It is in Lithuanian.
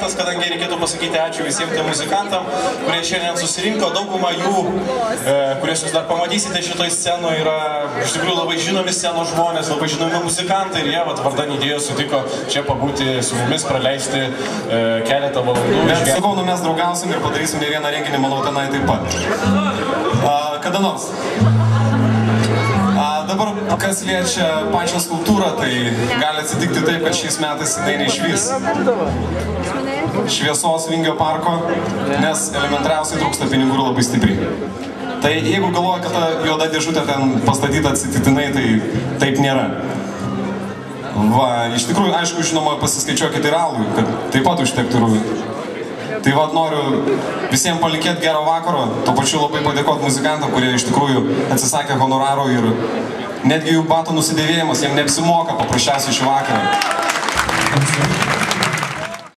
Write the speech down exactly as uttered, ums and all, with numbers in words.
momentas, kadangi reikėtų pasakyti ačiū visiems tiem muzikantam, kurie šiandien susirinko. Dauguma jų, e, kuriuos jūs dar pamatysite šitoj scenoje, yra iš tikrųjų labai žinomi scenos žmonės, labai žinomi muzikantai ir jie vat, vardan idėjos sutiko čia pabūti su mumis, praleisti e, keletą valandų. Mes sakau, nu mes draugausim ir padarysim ne vieną renginį, manau, tenai taip pat. A, kada nors. A, dabar, kas liečia pačią skulptūrą, tai gali atsitikti taip, kad šiais metais jinai neišvys šviesos Vingio parko, nes elementariausiai trūksta pinigų ir labai stipriai. Tai jeigu galvoja, kad ta juoda dėžutė ten pastatyta atsitiktinai, tai taip nėra. Va, iš tikrųjų, aišku, žinoma, pasiskaičiuokit ir alui, kad taip pat užtektų rūvį. Tai va, noriu visiems palinkėti gero vakaro, tuo pačiu labai padėkoti muzikantam, kurie iš tikrųjų atsisakė honoraro ir netgi jų batų nusidėvėjimas, jiems neapsimoka paprasčiausiai šį vakarą.